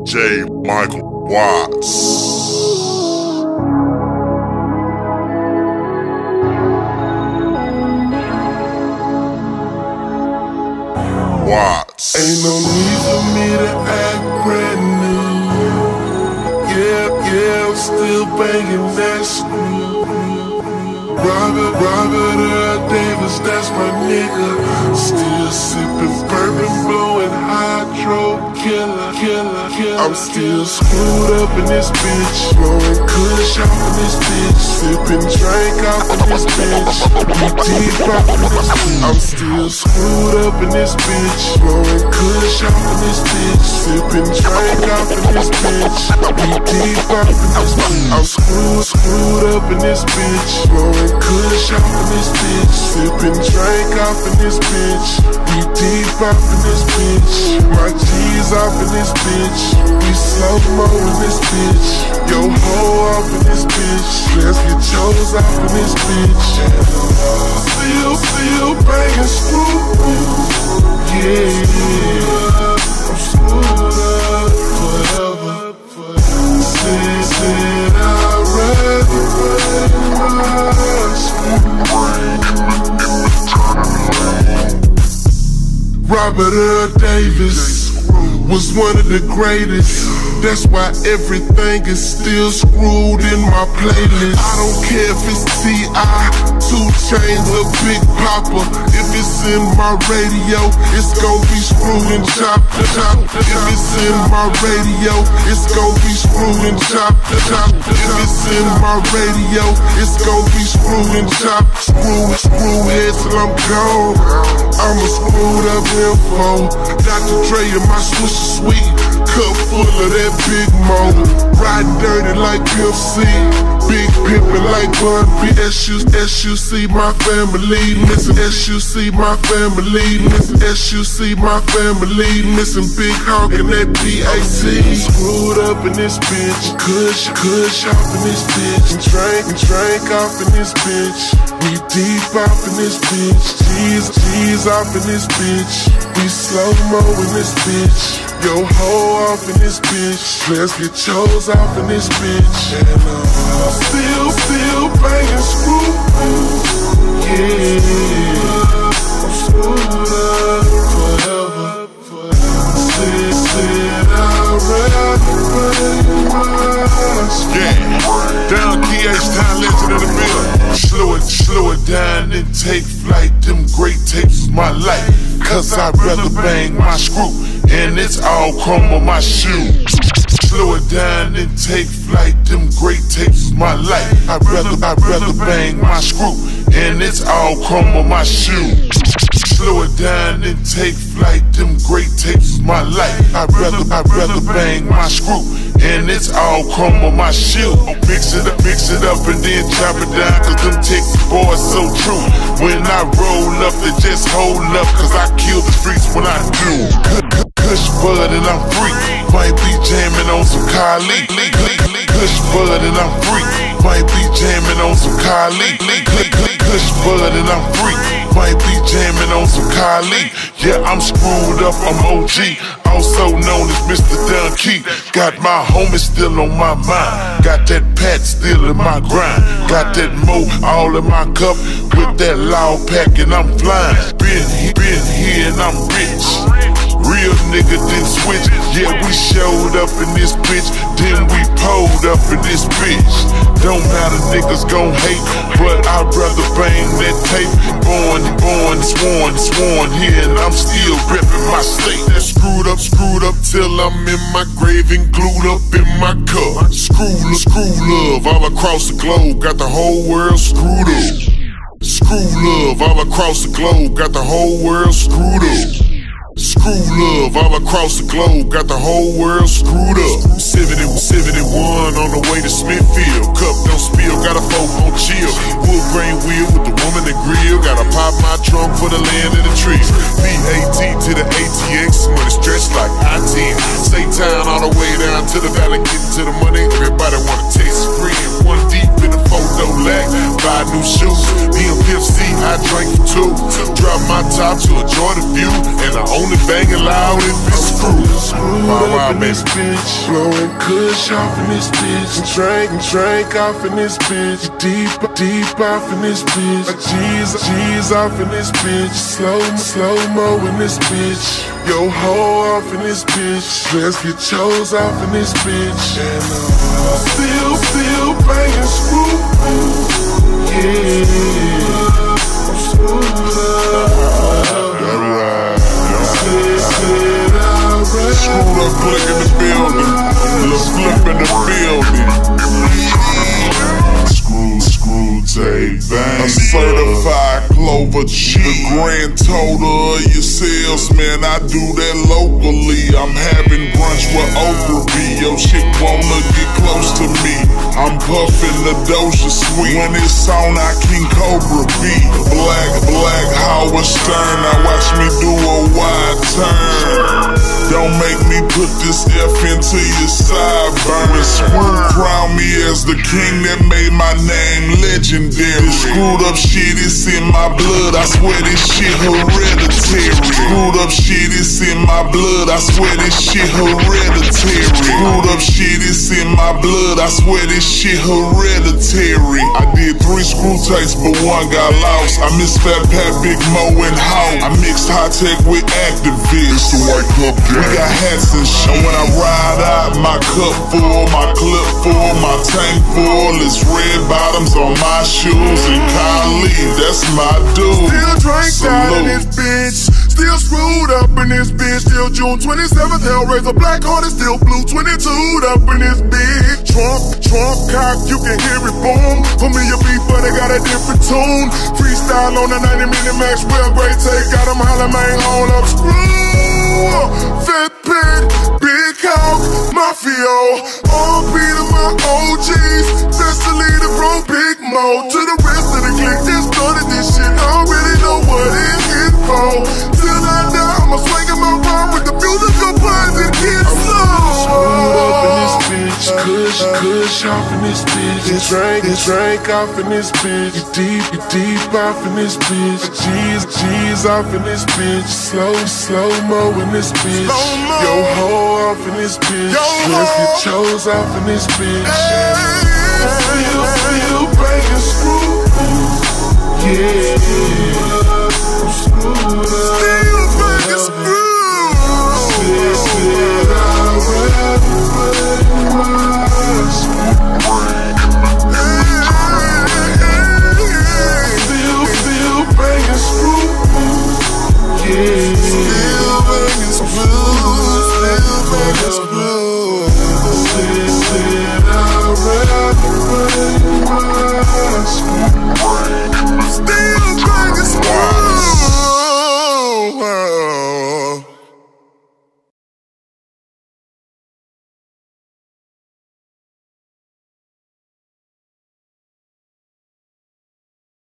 J. Michael Watts. Watts. Ain't no need for me to act brand new. Yeah, I'm still banging that screw. Robert Earl Davis, that's my nigga. Still sipping bourbon, blowing hydro, killer. I'm still screwed up in this bitch, blowing kush off in this bitch, sipping drink off in this bitch, we deep off in this bitch. I'm still screwed up in this bitch, blowing kush off in this bitch, sipping drink off in this bitch, we deep off in this bitch. I'm screwed up in this bitch, blowing kush off in this bitch, sipping drink off in this bitch, we deep off in this bitch, my G's off in this bitch, we slow-mo in this bitch, yo hoe off in this bitch, let's get yours off in this bitch. Still banging screws, yeah, I'm screwed up forever. Said I'd rather bang my screw. Robert Earl Davis was one of the greatest. That's why everything is still screwed in my playlist. I don't care if it's T.I., 2 Chainz, or Big Papa. If it's in my radio, it's gon' be screwed and chopped. If it's in my radio, it's gon' be screwed and chopped. If it's in my radio, it's gon' be screwed and chopped. Screw heads till I'm gone. I'm a screwed up info. Dr. Dre and my Swisher Sweet, cup full of that Big Mo. Riding dirty like Pimp C, big pimpin' like Bun B. SUC my family missing. SUC my family missing. SUC my family missing. Big Hawk and that BAC. Screwed up in this bitch, kush off in this bitch, and drink off in this bitch. We deep off in this bitch, G's off in this bitch. We slow-mo in this bitch, yo hoe off in this bitch. Let's get yours off in this bitch. And I'm still banging screws, yeah, I'm screwed up forever. Said I'd rather bang my screw. Yeah, down KH-Town legend in the middle. Slow it down and take flight. Them great tapes was my life, cause I'd rather bang my screw, and it's all chrome on my shoe. Slow it down and take flight. Them great tapes was my life. I'd rather bang my screw, and it's all chrome on my shoe. Slow it down and take flight. Them great tapes was my life. I'd rather bang my screw, and it's all chrome on my shoe. Mix it up and then chop it down, cause them Texas boys so true. When I roll up, they just hold up, cause I kill the streets when I do. Kush bud and I'm free, might be jamming on some Kali. Kush bud and I'm free, might be jamming on some Kali. Kush bud and I'm free, might be jamming on some Kali. Yeah, I'm screwed up, I'm OG, also known as Mr. Donkey. Got my homies still on my mind, got that Pat still in my grind, got that Mo all in my cup, with that loud pack and I'm flying. Been here and I'm rich. Real nigga didn't switch, yeah, we showed up in this bitch, then we pulled up in this bitch. Don't matter, niggas gon' hate, but I'd rather bang that tape. Born, sworn here, and I'm still reppin' my state. Screwed up till I'm in my grave and glued up in my cup. Screw love all across the globe, got the whole world screwed up. Screw love all across the globe, got the whole world screwed up. Screw love all across the globe, got the whole world screwed up. 71 on the way to Smithfield, cup don't spill, got a folk on chill. Wood grain wheel with the woman that grill, gotta pop my trunk for the land and the trees. VAT to the ATX, money stretched like I-10. Say town all the way down to the valley, getting to the money. Everybody wanna taste free and one deep in the photo lag. Buy new shoes, BMPFC, I drank for two. Draw up my top to enjoy the view, and I only bangin' loud if it's screwed. Screwed up in this bitch, blowing kush off in this bitch, and drink off in this bitch, deep off in this bitch, G's off in this bitch, slow-mo in this bitch, yo ho off in this bitch, let's get chose off in this bitch, and still banging screw, yeah, I'm screwed up, Alright. Screwed up click in the building, little flip in the building. Screw tape bang. A certified Clover G. The grand total of your sales, man, I do that locally. I'm having brunch with Oprah B. Yo, chick wanna get close to me. I'm puffin' the Doja sweet. When it's on, I King Cobra B. Black Howard Stern. Now watch me do a wide turn. Don't make me put this F into your sideburn. Screw crown me as the king that made my name legendary. This screwed up shit is in my blood, I swear this shit hereditary. Screwed up shit is in my blood, I swear this shit hereditary. Screwed up shit is in my blood, I swear this shit hereditary. I did 3 screw tapes, but 1 got lost. I miss Fat Pat, Big Mo, and House. I mixed high tech with activists. It's the White Club gang. We got hats and shit. And when I ride out, my cup full, my clip full, my tank full. It's red bottoms on my shoes, and Kylie, that's my dude. Still drank out in this bitch, still screwed up in this bitch. Still June 27th, Hellraiser, Black Hornet, still blue 22'd up in this bitch. Trunk cock, you can hear it boom. Familiar beat, but they got a different tune. Freestyle on the 90-minute max, well, great take. Got them hollering, man, hold up, screw. Fat Pit, Big Hawk, Mafio, all beat of my OGs. Best to lead it from Big Mo to the rest of the clique. Just started this shit, already know what it is for. Till I die, I'ma swing my rhyme with the musical puns and get slow. Screwed up in this bitch, kush off in this bitch, and drink off in this bitch, deep off in this bitch, G's off in this bitch, slow-mo in this bitch, yo ho off in this bitch, let's get chose off in this bitch, still banging screw, yeah.